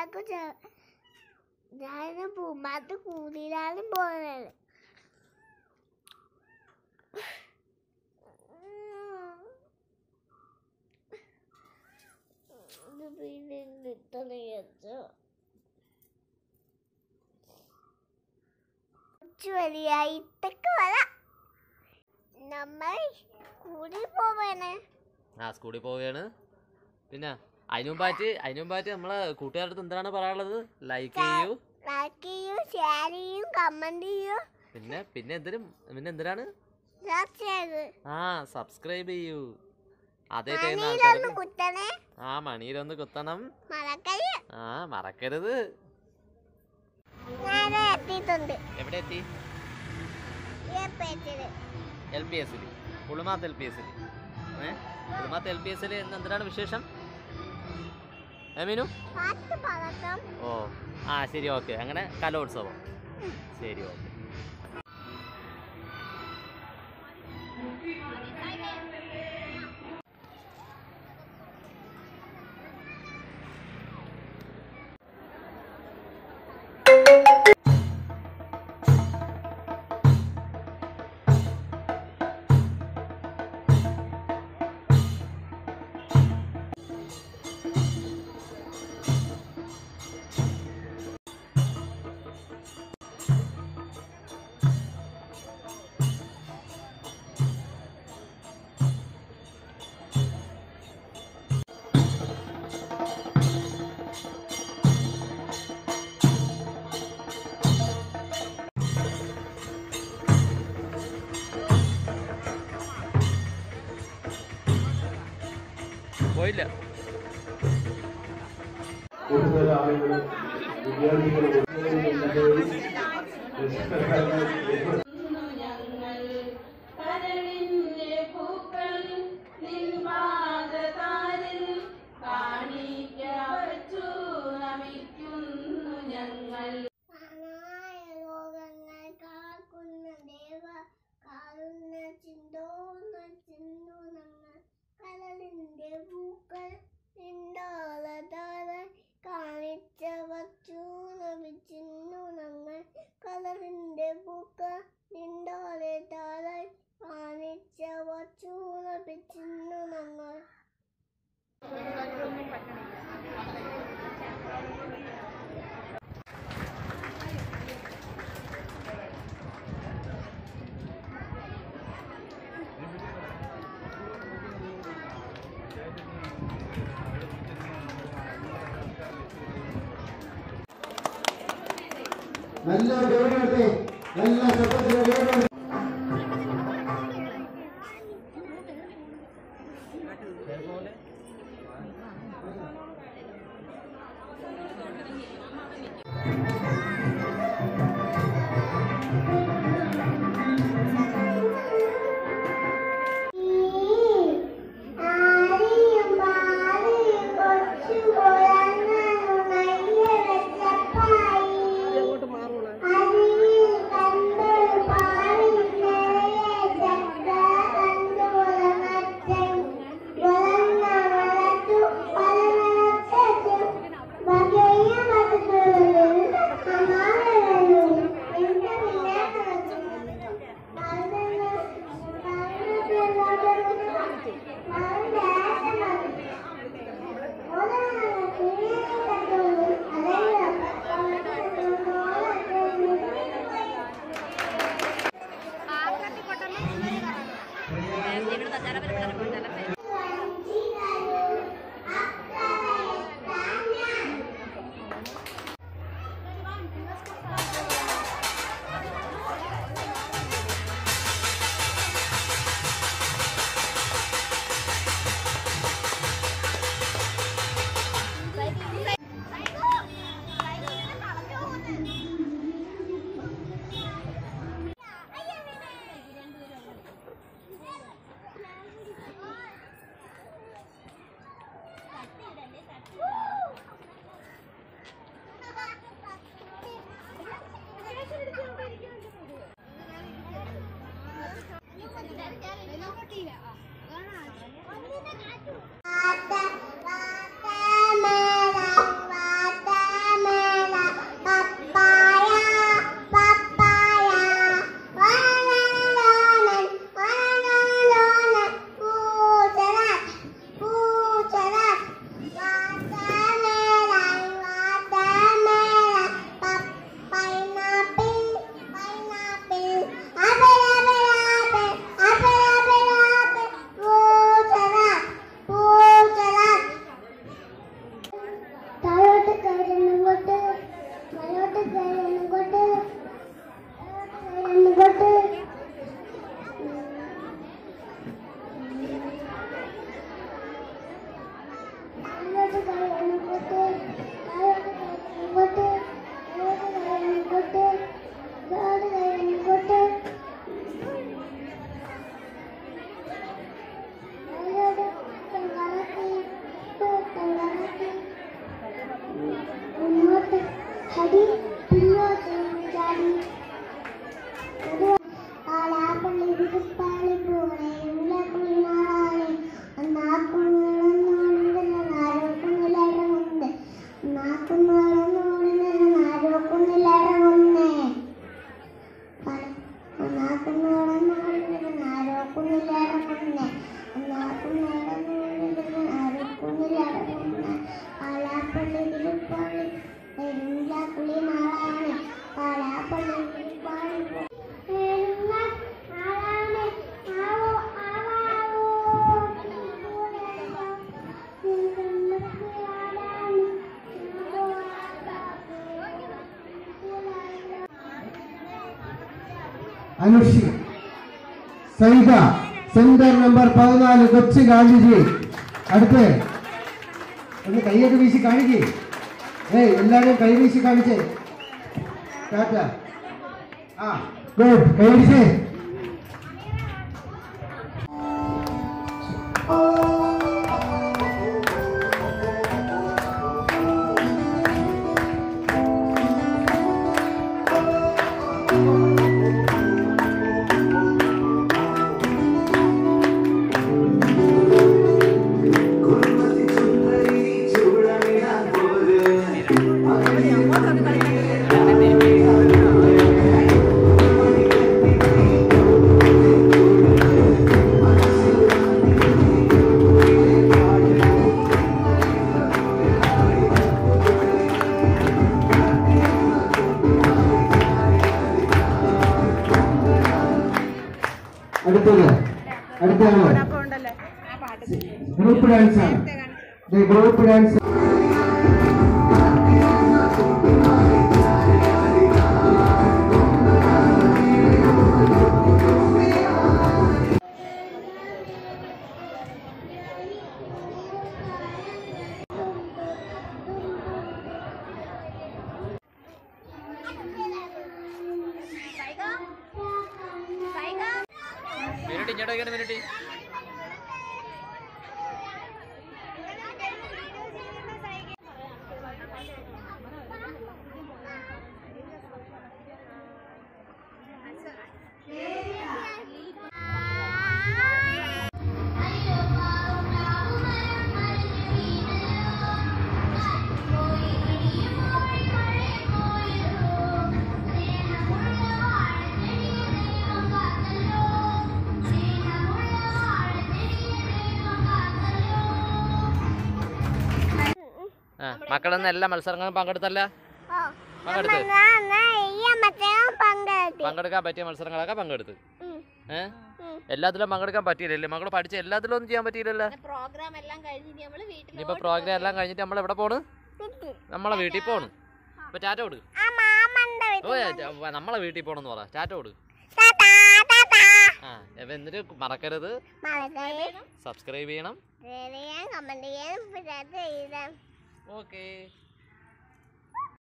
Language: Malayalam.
ഞാൻ പൂമ്പാത്ത് കൂടിയിലാലും പോകുന്നത്. നമ്മൾ സ്കൂളിൽ പോവുകയാണ്. പിന്നെ അതിനു മുമ്പായിട്ട് നമ്മളെ കൂട്ടുകാരുടെ എന്താണ് പറയാനുള്ളത്? ലൈക്ക് ചെയ്യൂ, ഷെയർ ചെയ്യൂ, കമന്റ് ചെയ്യൂ. പിന്നെ എന്തിനാണ് സബ്സ്ക്രൈബ് ചെയ്യൂ. അതേ മണിയിലൊന്ന് കുത്തണം. മറക്കരുത്. എവിടെ എത്തി? LPS പുളുമാത്ത് LPS. പുളുമാത്ത് LPS എന്തിനാണ് വിശേഷം? മീനു ശരി, ഓക്കെ. അങ്ങനെ കലോത്സവം. ശരി, ഓക്കെ. പോയില്ല. നല്ല ഗൗരവത്തെ നല്ല ശബ്ദത്തിലെ അനുഷി സൈദ സെന്റർ നമ്പർ 14 കൊച്ചു ഗാന്ധിജി. അടുത്ത് ഒന്ന് കൈയൊക്കെ വീശി കാണിക്കേ. എല്ലാവരും കൈ വീശി കാണിച്ചേ. ടാറ്റ. ആ ഗുഡ്. കൈയടിച്ചേ. അടുത്താണ് ഗ്രൂപ്പ് ഡാൻസ് ആണ്. ഗ്രൂപ്പ് ഡാൻസ് മിനിറ്റ് മക്കളൊന്നും എല്ലാ മത്സരങ്ങളും പങ്കെടുത്തല്ല? പങ്കെടുക്കാൻ പറ്റിയ മത്സരങ്ങളൊക്കെ പങ്കെടുത്ത്. എല്ലാത്തിലും പങ്കെടുക്കാൻ പറ്റിയില്ലല്ലേ? മക്കള് പഠിച്ച എല്ലാത്തിലും ഒന്നും ചെയ്യാൻ പറ്റിയില്ലല്ലോ. ഇനിയിപ്പോ പ്രോഗ്രാം എല്ലാം കഴിഞ്ഞിട്ട് നമ്മൾ എവിടെ പോണ്? നമ്മളെ വീട്ടിൽ പോണ്. ഇപ്പൊ ടാറ്റ കൊടു. നമ്മളെ വീട്ടിൽ പോണെന്ന് പറ. ടാറ്റ കൊടു. എന്നിട്ട് മറക്കരുത് സബ്സ്ക്രൈബ് ചെയ്യണം. കമന്റ് ചെയ്യണം. ഓക്കേ.